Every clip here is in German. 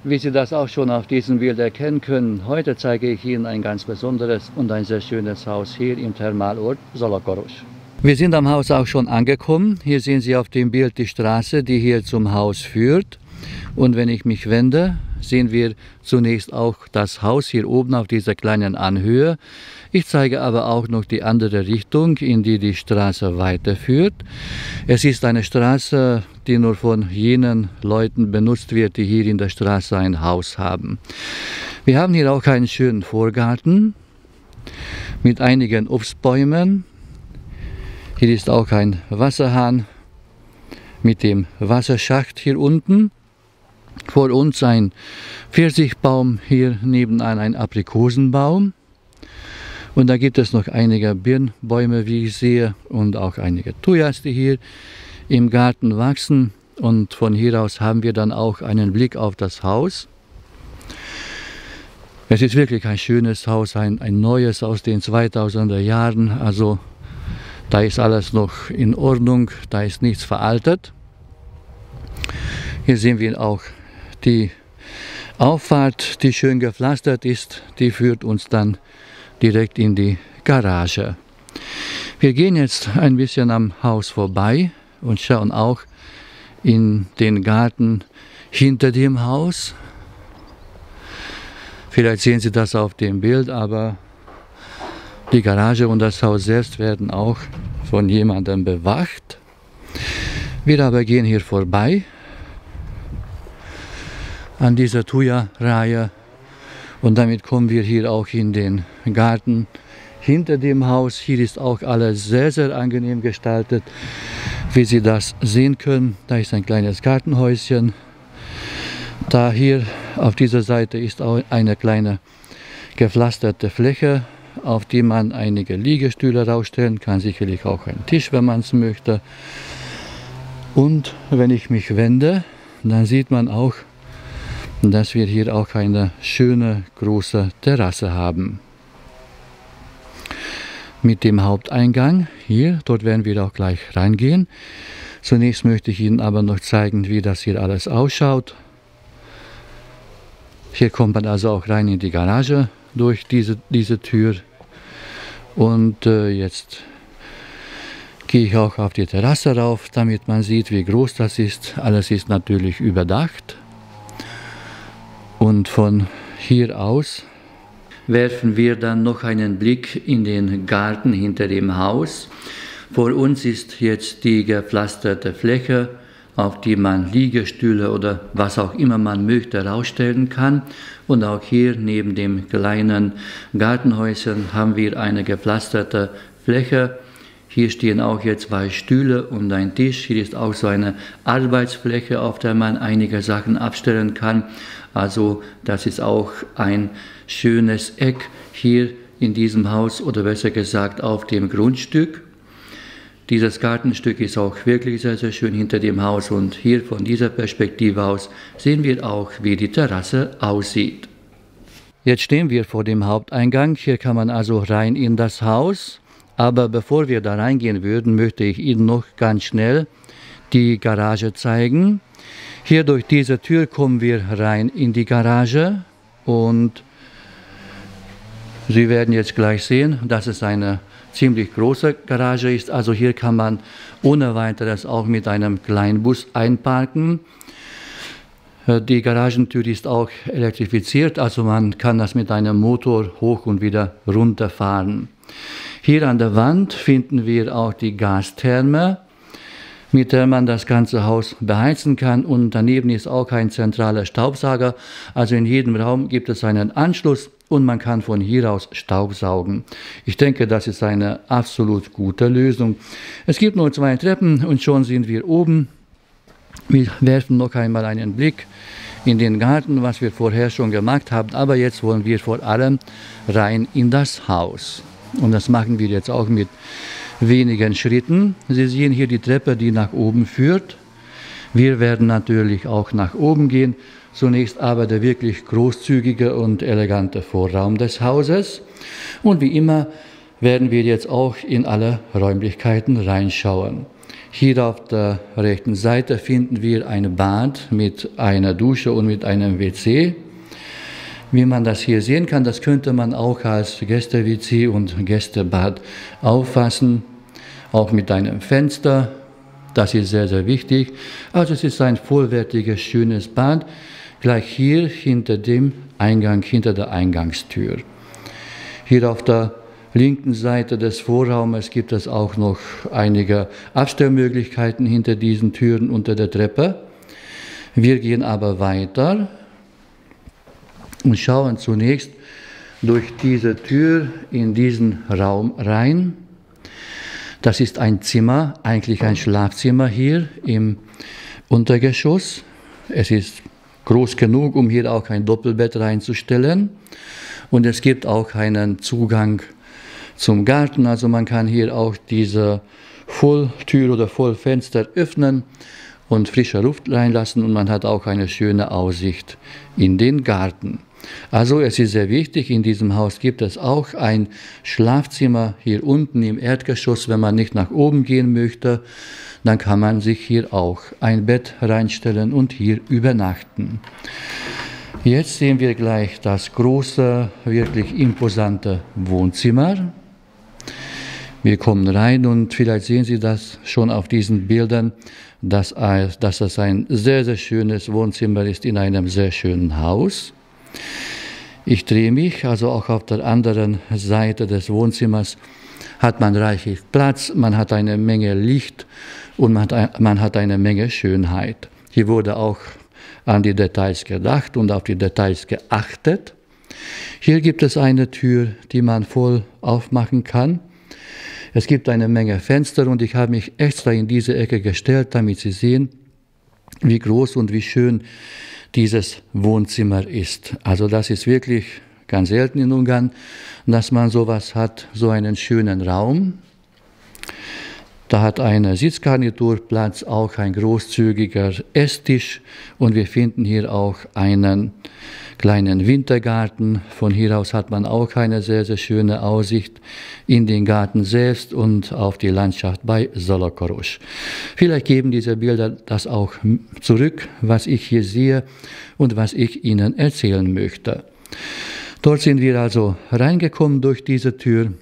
Wie Sie das auch schon auf diesem Bild erkennen können, heute zeige ich Ihnen ein ganz besonderes und ein sehr schönes Haus hier im Thermalort Zolokorosz. Wir sind am Haus auch schon angekommen. Hier sehen Sie auf dem Bild die Straße, die hier zum Haus führt. Und wenn ich mich wende, sehen wir zunächst auch das Haus hier oben auf dieser kleinen Anhöhe. Ich zeige aber auch noch die andere Richtung, in die die Straße weiterführt. Es ist eine Straße, die nur von jenen Leuten benutzt wird, die hier in der Straße ein Haus haben. Wir haben hier auch einen schönen Vorgarten mit einigen Obstbäumen. Hier ist auch ein Wasserhahn mit dem Wasserschacht hier unten. Vor uns ein Pfirsichbaum, hier nebenan ein Aprikosenbaum. Und da gibt es noch einige Birnbäume, wie ich sehe, und auch einige Thujas, die hier im Garten wachsen. Und von hier aus haben wir dann auch einen Blick auf das Haus. Es ist wirklich ein schönes Haus, ein neues aus den 2000er Jahren. Also da ist alles noch in Ordnung, da ist nichts veraltet. Hier sehen wir auch die Auffahrt, die schön gepflastert ist, die führt uns dann direkt in die Garage. Wir gehen jetzt ein bisschen am Haus vorbei und schauen auch in den Garten hinter dem Haus. Vielleicht sehen Sie das auf dem Bild, aber die Garage und das Haus selbst werden auch von jemandem bewacht. Wir aber gehen hier vorbei an dieser Thuja-Reihe und damit kommen wir hier auch in den Garten hinter dem Haus. Hier ist auch alles sehr, sehr angenehm gestaltet, wie Sie das sehen können. Da ist ein kleines Gartenhäuschen. Da hier auf dieser Seite ist auch eine kleine gepflasterte Fläche, auf die man einige Liegestühle rausstellen kann, sicherlich auch einen Tisch, wenn man es möchte. Und wenn ich mich wende, dann sieht man auch, dass wir hier auch eine schöne große Terrasse haben. Mit dem Haupteingang hier, dort werden wir auch gleich reingehen. Zunächst möchte ich Ihnen aber noch zeigen, wie das hier alles ausschaut. Hier kommt man also auch rein in die Garage durch diese Tür. Und jetzt gehe ich auch auf die Terrasse rauf, damit man sieht, wie groß das ist. Alles ist natürlich überdacht. Und von hier aus werfen wir dann noch einen Blick in den Garten hinter dem Haus. Vor uns ist jetzt die gepflasterte Fläche, auf die man Liegestühle oder was auch immer man möchte rausstellen kann. Und auch hier neben dem kleinen Gartenhäuschen haben wir eine gepflasterte Fläche. Hier stehen auch jetzt 2 Stühle und ein Tisch. Hier ist auch so eine Arbeitsfläche, auf der man einige Sachen abstellen kann. Also das ist auch ein schönes Eck hier in diesem Haus oder besser gesagt auf dem Grundstück. Dieses Gartenstück ist auch wirklich sehr, sehr schön hinter dem Haus und hier von dieser Perspektive aus sehen wir auch, wie die Terrasse aussieht. Jetzt stehen wir vor dem Haupteingang. Hier kann man also rein in das Haus. Aber bevor wir da reingehen würden, möchte ich Ihnen noch ganz schnell die Garage zeigen. Hier durch diese Tür kommen wir rein in die Garage und Sie werden jetzt gleich sehen, dass es eine ziemlich große Garage ist. Also hier kann man ohne weiteres auch mit einem Kleinbus einparken. Die Garagentür ist auch elektrifiziert, also man kann das mit einem Motor hoch und wieder runterfahren. Hier an der Wand finden wir auch die Gastherme, mit der man das ganze Haus beheizen kann, und daneben ist auch ein zentraler Staubsauger. Also in jedem Raum gibt es einen Anschluss und man kann von hier aus Staubsaugen. Ich denke, das ist eine absolut gute Lösung. Es gibt nur 2 Treppen und schon sind wir oben. Wir werfen noch einmal einen Blick in den Garten, was wir vorher schon gemacht haben, aber jetzt wollen wir vor allem rein in das Haus. Und das machen wir jetzt auch mit wenigen Schritten. Sie sehen hier die Treppe, die nach oben führt. Wir werden natürlich auch nach oben gehen. Zunächst aber der wirklich großzügige und elegante Vorraum des Hauses. Und wie immer werden wir jetzt auch in alle Räumlichkeiten reinschauen. Hier auf der rechten Seite finden wir ein Bad mit einer Dusche und mit einem WC. Wie man das hier sehen kann, das könnte man auch als Gäste-WC und Gästebad auffassen, auch mit einem Fenster. Das ist sehr, sehr wichtig. Also es ist ein vollwertiges, schönes Bad, gleich hier hinter dem Eingang, hinter der Eingangstür. Hier auf der linken Seite des Vorraumes gibt es auch noch einige Abstellmöglichkeiten hinter diesen Türen unter der Treppe. Wir gehen aber weiter und schauen zunächst durch diese Tür in diesen Raum rein. Das ist ein Zimmer, eigentlich ein Schlafzimmer hier im Untergeschoss. Es ist groß genug, um hier auch ein Doppelbett reinzustellen. Und es gibt auch einen Zugang zum Garten, also man kann hier auch diese Volltür oder Vollfenster öffnen und frische Luft reinlassen und man hat auch eine schöne Aussicht in den Garten. Also es ist sehr wichtig, in diesem Haus gibt es auch ein Schlafzimmer hier unten im Erdgeschoss. Wenn man nicht nach oben gehen möchte, dann kann man sich hier auch ein Bett reinstellen und hier übernachten. Jetzt sehen wir gleich das große, wirklich imposante Wohnzimmer. Wir kommen rein und vielleicht sehen Sie das schon auf diesen Bildern, dass es ein sehr, sehr schönes Wohnzimmer ist in einem sehr schönen Haus. Ich drehe mich, also auch auf der anderen Seite des Wohnzimmers hat man reichlich Platz, man hat eine Menge Licht und man hat eine Menge Schönheit. Hier wurde auch an die Details gedacht und auf die Details geachtet. Hier gibt es eine Tür, die man voll aufmachen kann. Es gibt eine Menge Fenster und ich habe mich extra in diese Ecke gestellt, damit Sie sehen, wie groß und wie schön dieses Wohnzimmer ist. Also das ist wirklich ganz selten in Ungarn, dass man sowas hat, so einen schönen Raum. Da hat eine Sitzgarnitur Platz, auch ein großzügiger Esstisch und wir finden hier auch einen kleinen Wintergarten. Von hier aus hat man auch eine sehr, sehr schöne Aussicht in den Garten selbst und auf die Landschaft bei Zalakoros. Vielleicht geben diese Bilder das auch zurück, was ich hier sehe und was ich Ihnen erzählen möchte. Dort sind wir also reingekommen durch diese Tür.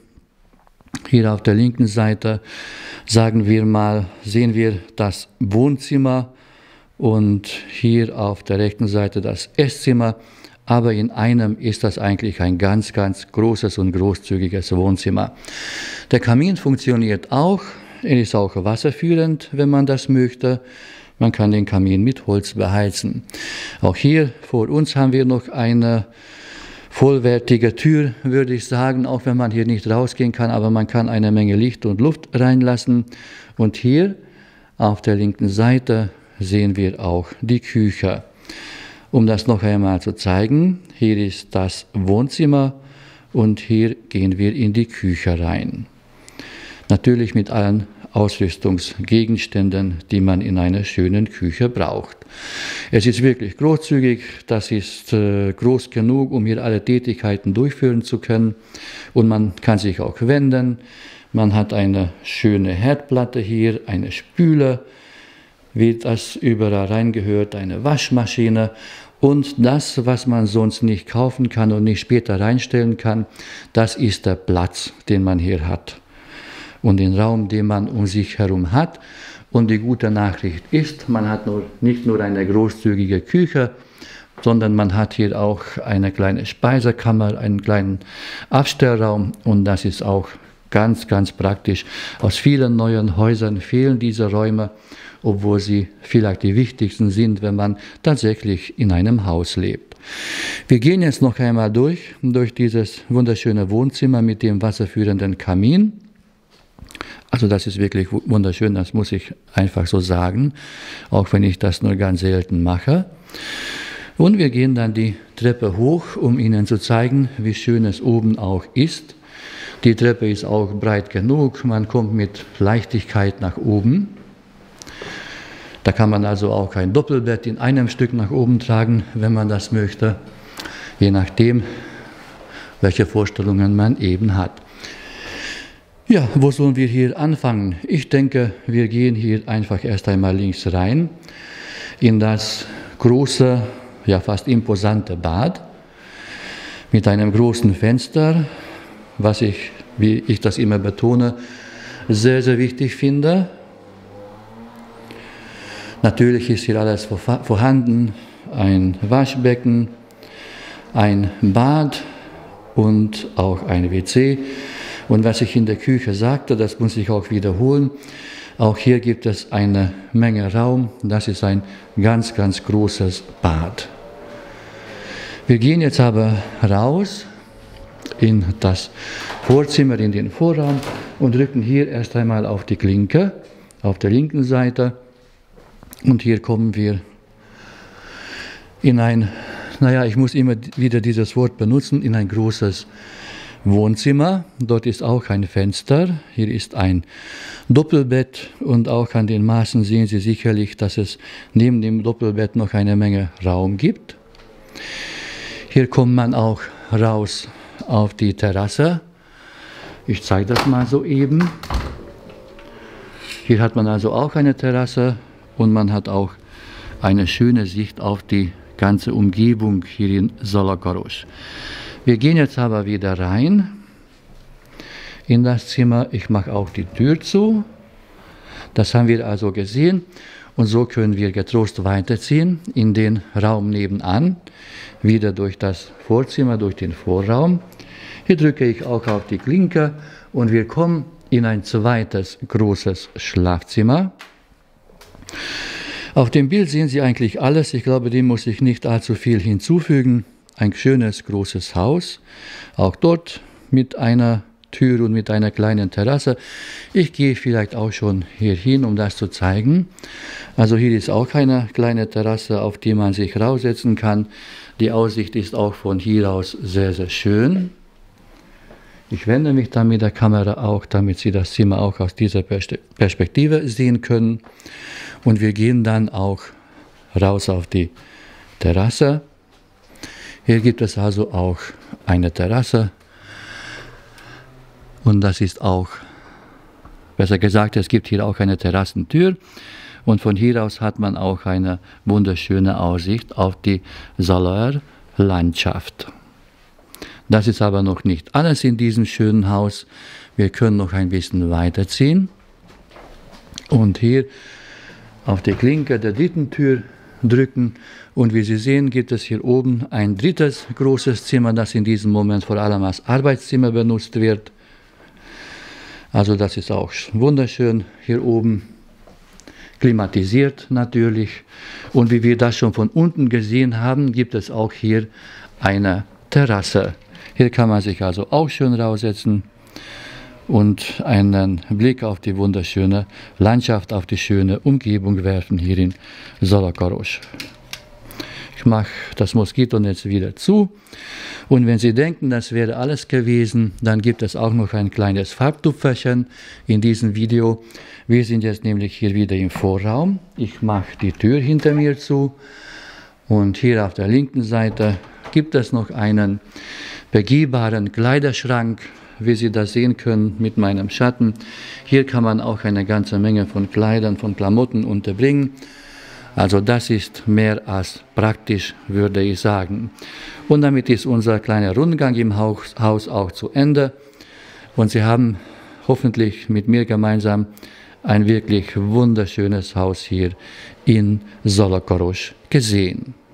Hier auf der linken Seite, sagen wir mal, sehen wir das Wohnzimmer und hier auf der rechten Seite das Esszimmer. Aber in einem ist das eigentlich ein ganz, ganz großes und großzügiges Wohnzimmer. Der Kamin funktioniert auch, er ist auch wasserführend, wenn man das möchte. Man kann den Kamin mit Holz beheizen. Auch hier vor uns haben wir noch eine vollwertige Tür, würde ich sagen, auch wenn man hier nicht rausgehen kann, aber man kann eine Menge Licht und Luft reinlassen. Und hier auf der linken Seite sehen wir auch die Küche. Um das noch einmal zu zeigen, hier ist das Wohnzimmer und hier gehen wir in die Küche rein. Natürlich mit allen Ausrüstungsgegenständen, die man in einer schönen Küche braucht. Es ist wirklich großzügig, das ist groß genug, um hier alle Tätigkeiten durchführen zu können und man kann sich auch wenden. Man hat eine schöne Herdplatte hier, eine Spüle, wie das überall reingehört, eine Waschmaschine und das, was man sonst nicht kaufen kann und nicht später reinstellen kann, das ist der Platz, den man hier hat und den Raum, den man um sich herum hat. Und die gute Nachricht ist, man hat nicht nur eine großzügige Küche, sondern man hat hier auch eine kleine Speisekammer, einen kleinen Abstellraum und das ist auch ganz, ganz praktisch. Aus vielen neuen Häusern fehlen diese Räume, obwohl sie vielleicht die wichtigsten sind, wenn man tatsächlich in einem Haus lebt. Wir gehen jetzt noch einmal durch dieses wunderschöne Wohnzimmer mit dem wasserführenden Kamin. Also das ist wirklich wunderschön, das muss ich einfach so sagen, auch wenn ich das nur ganz selten mache. Und wir gehen dann die Treppe hoch, um Ihnen zu zeigen, wie schön es oben auch ist. Die Treppe ist auch breit genug, man kommt mit Leichtigkeit nach oben. Da kann man also auch ein Doppelbett in einem Stück nach oben tragen, wenn man das möchte, je nachdem, welche Vorstellungen man eben hat. Ja, wo sollen wir hier anfangen? Ich denke, wir gehen hier einfach erst einmal links rein in das große, ja fast imposante Bad mit einem großen Fenster, was ich, wie ich das immer betone, sehr, sehr wichtig finde. Natürlich ist hier alles vorhanden, ein Waschbecken, ein Bad und auch ein WC. Und was ich in der Küche sagte, das muss ich auch wiederholen. Auch hier gibt es eine Menge Raum. Das ist ein ganz, ganz großes Bad. Wir gehen jetzt aber raus in das Vorzimmer, in den Vorraum und drücken hier erst einmal auf die Klinke auf der linken Seite. Und hier kommen wir in ein, naja, ich muss immer wieder dieses Wort benutzen, in ein großes Wohnzimmer. Dort ist auch ein Fenster. Hier ist ein Doppelbett und auch an den Maßen sehen Sie sicherlich, dass es neben dem Doppelbett noch eine Menge Raum gibt. Hier kommt man auch raus auf die Terrasse. Ich zeige das mal so eben. Hier hat man also auch eine Terrasse und man hat auch eine schöne Sicht auf die ganze Umgebung hier in Zologoros. Wir gehen jetzt aber wieder rein in das Zimmer. Ich mache auch die Tür zu. Das haben wir also gesehen. Und so können wir getrost weiterziehen in den Raum nebenan. Wieder durch das Vorzimmer, durch den Vorraum. Hier drücke ich auch auf die Klinke und wir kommen in ein zweites großes Schlafzimmer. Auf dem Bild sehen Sie eigentlich alles. Ich glaube, dem muss ich nicht allzu viel hinzufügen. Ein schönes, großes Haus, auch dort mit einer Tür und mit einer kleinen Terrasse. Ich gehe vielleicht auch schon hier hin, um das zu zeigen. Also hier ist auch eine kleine Terrasse, auf die man sich raussetzen kann. Die Aussicht ist auch von hier aus sehr, sehr schön. Ich wende mich dann mit der Kamera auch, damit Sie das Zimmer auch aus dieser Perspektive sehen können. Und wir gehen dann auch raus auf die Terrasse. Hier gibt es also auch eine Terrasse und das ist auch, besser gesagt, es gibt hier auch eine Terrassentür und von hier aus hat man auch eine wunderschöne Aussicht auf die Zoloer Landschaft. Das ist aber noch nicht alles in diesem schönen Haus. Wir können noch ein bisschen weiterziehen und hier auf die Klinke der dritten Tür drücken und wie Sie sehen, gibt es hier oben ein drittes großes Zimmer, das in diesem Moment vor allem als Arbeitszimmer benutzt wird. Also das ist auch wunderschön hier oben, klimatisiert natürlich. Und wie wir das schon von unten gesehen haben, gibt es auch hier eine Terrasse. Hier kann man sich also auch schön raussetzen und einen Blick auf die wunderschöne Landschaft, auf die schöne Umgebung werfen hier in Zologoros. Ich mache das Moskitonetz wieder zu und wenn Sie denken, das wäre alles gewesen, dann gibt es auch noch ein kleines Farbtupferchen in diesem Video. Wir sind jetzt nämlich hier wieder im Vorraum. Ich mache die Tür hinter mir zu und hier auf der linken Seite gibt es noch einen begehbaren Kleiderschrank, wie Sie das sehen können mit meinem Schatten. Hier kann man auch eine ganze Menge von Kleidern, von Klamotten unterbringen. Also das ist mehr als praktisch, würde ich sagen. Und damit ist unser kleiner Rundgang im Haus auch zu Ende. Und Sie haben hoffentlich mit mir gemeinsam ein wirklich wunderschönes Haus hier in Zologoros gesehen.